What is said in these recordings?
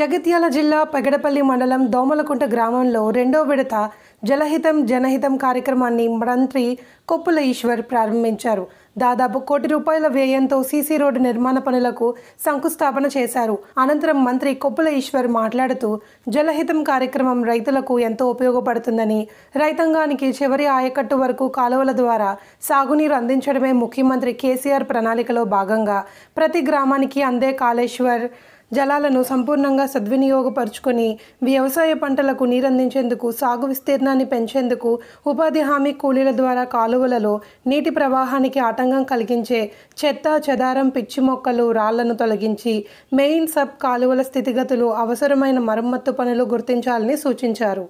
జగిత్యాల జిల్లా పెగడపల్లి మండలం దోమలకుంట గ్రామంలో రెండో విడత జలహితం జనహితం కార్యక్రమాన్ని మంత్రి కొప్పుల ఈశ్వర్ ప్రారంభించారు. దాదాపు ₹1 కోటి వ్యయంతో సీసీ రోడ్డు నిర్మాణ పనులకు శంకుస్థాపన చేశారు. అనంతరం మంత్రి కొప్పుల ఈశ్వర్ మాట్లాడుతూ జలహితం కార్యక్రమం రైతులకు ఎంతో ఉపయోగపడుతుందని, రైతాంగానికి చివరి ఆయకట్టు వరకు కాలువల ద్వారా సాగునీరు అందించడమే ముఖ్యమంత్రి కేసీఆర్ ప్రణాళికలో భాగంగా ప్రతి గ్రామానికి అందే కాళేశ్వర్ జలాలను సంపూర్ణంగా సద్వినియోగపరుచుకొని వ్యవసాయ పంటలకు నీరందించేందుకు, సాగు విస్తీర్ణాన్ని పెంచేందుకు, ఉపాధి హామీ కూలీల ద్వారా కాలువలలో నీటి ప్రవాహానికి ఆటంకం కలిగించే చెత్త చెదారం, పిచ్చి మొక్కలు, రాళ్లను తొలగించి మెయిన్ సబ్ కాలువల స్థితిగతులు, అవసరమైన మరమ్మత్తు పనులు గుర్తించాలని సూచించారు.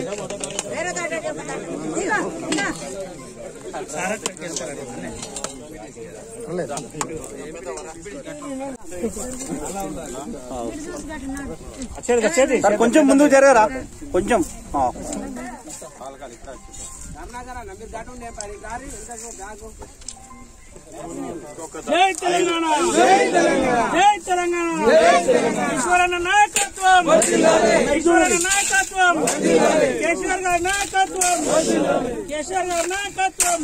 కొంచెం ముందుకు జరగరా కొంచెం. జై తెలంగాణ, జై తెలంగాణ, జై తెలంగాణ, ఈశ్వరన్న నాయకత్వం, ఈశ్వరన్న నాయకత్వం, కేసీఆర్ గారి నాయకత్వం, కేసీఆర్ గారి నాయకత్వం.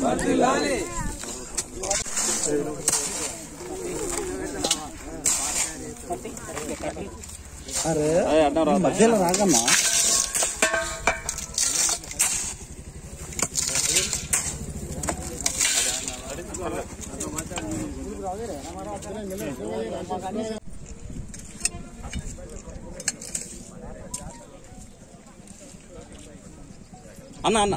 అరే మధ్యలో రాగమ్మా. అన్న అన్న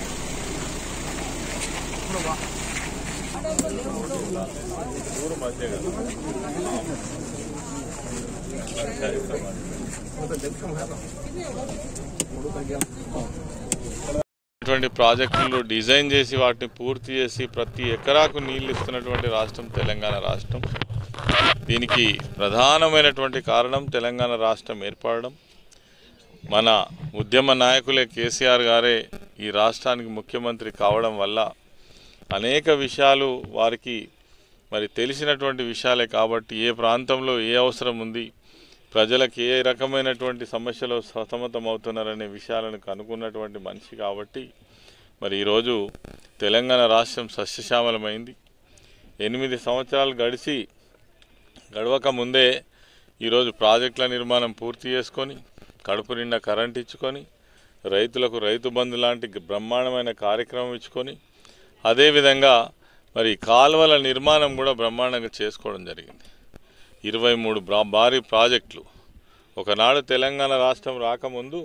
ఇటువంటి ప్రాజెక్టులు డిజైన్ చేసి వాటిని పూర్తి చేసి ప్రతి ఎకరాకు నీళ్లు ఇస్తున్నటువంటి రాష్ట్రం తెలంగాణ రాష్ట్రం. దీనికి ప్రధానమైనటువంటి కారణం తెలంగాణ రాష్ట్రం ఏర్పడడం. మన ఉద్యమ నాయకులే కేసీఆర్ గారే ఈ రాష్ట్రానికి ముఖ్యమంత్రి కావడం వల్ల అనేక విషయాలు వారికి మరి తెలిసినటువంటి విషయాలే. కాబట్టి ఏ ప్రాంతంలో ఏ అవసరం ఉంది, ప్రజలకు ఏ రకమైనటువంటి సమస్యలు సతమతం అవుతున్నారనే విషయాలను కనుక్కున్నటువంటి మనిషి కాబట్టి మరి ఈరోజు తెలంగాణ రాష్ట్రం సస్యశ్యామలమైంది. 8 సంవత్సరాలు గడవక ముందే ఈరోజు ప్రాజెక్టుల నిర్మాణం పూర్తి చేసుకొని, కడుపు నిండా కరెంట్ ఇచ్చుకొని, రైతులకు రైతు బంధు లాంటి బ్రహ్మాండమైన కార్యక్రమం ఇచ్చుకొని, అదేవిధంగా మరి కాలువల నిర్మాణం కూడా బ్రహ్మాండంగా చేసుకోవడం జరిగింది. 23 భారీ ప్రాజెక్టులు. ఒకనాడు తెలంగాణ రాష్ట్రం రాకముందు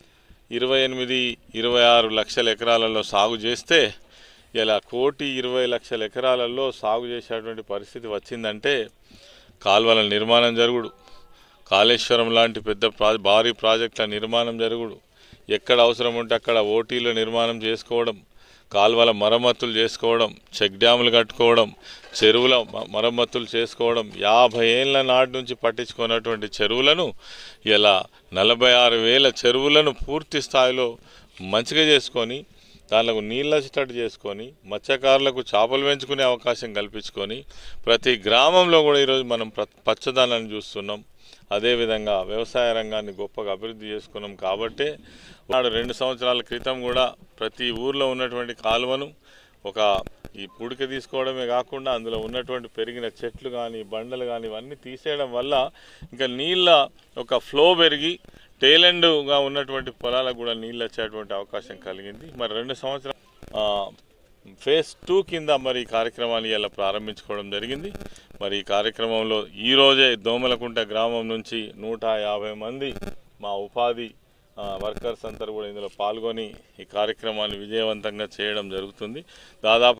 28-26 లక్షల ఎకరాలలో సాగు చేస్తే ఇలా 1,20,00,000 ఎకరాలలో సాగు చేసేటువంటి పరిస్థితి వచ్చిందంటే కాలువల నిర్మాణం జరుగుడు, కాళేశ్వరం లాంటి పెద్ద భారీ ప్రాజెక్టుల నిర్మాణం జరుగుడు, ఎక్కడ అవసరం ఉంటే అక్కడ ఓటీల నిర్మాణం చేసుకోవడం, కాలువల మరమ్మతులు చేసుకోవడం, చెక్ డ్యాములు కట్టుకోవడం, చెరువుల మరమ్మతులు చేసుకోవడం, 50 ఏళ్ల నాటి నుంచి పట్టించుకున్నటువంటి చెరువులను ఇలా 46,000 చెరువులను పూర్తి స్థాయిలో మంచిగా చేసుకొని, దానిలకు నీళ్ళు వచ్చేటట్టు చేసుకొని, మత్స్యకారులకు చేపలు పెంచుకునే అవకాశం కల్పించుకొని, ప్రతి గ్రామంలో కూడా ఈరోజు మనం పచ్చదనాన్ని చూస్తున్నాం. అదేవిధంగా వ్యవసాయ రంగాన్ని గొప్పగా అభివృద్ధి చేసుకున్నాం. కాబట్టి నాడు 2 సంవత్సరాల క్రితం కూడా ప్రతి ఊర్లో ఉన్నటువంటి కాలువను ఈ పుడిక తీసుకోవడమే కాకుండా అందులో ఉన్నటువంటి పెరిగిన చెట్లు కానీ, బండలు కానీ ఇవన్నీ తీసేయడం వల్ల ఇంకా నీళ్ళ ఫ్లో పెరిగి టేలెండ్గా ఉన్నటువంటి పొలాలకు కూడా నీళ్ళు వచ్చేటువంటి అవకాశం కలిగింది. మరి 2 సంవత్సరాలు ఫేజ్ 2 కింద మరి ఈ కార్యక్రమాన్ని ఇలా ప్రారంభించుకోవడం జరిగింది. మరి ఈ కార్యక్రమంలో ఈరోజే దోమలకుంట గ్రామం నుంచి 150 మంది మా ఉపాధి వర్కర్స్ అందరూ కూడా ఇందులో పాల్గొని ఈ కార్యక్రమాన్ని విజయవంతంగా చేయడం జరుగుతుంది. దాదాపు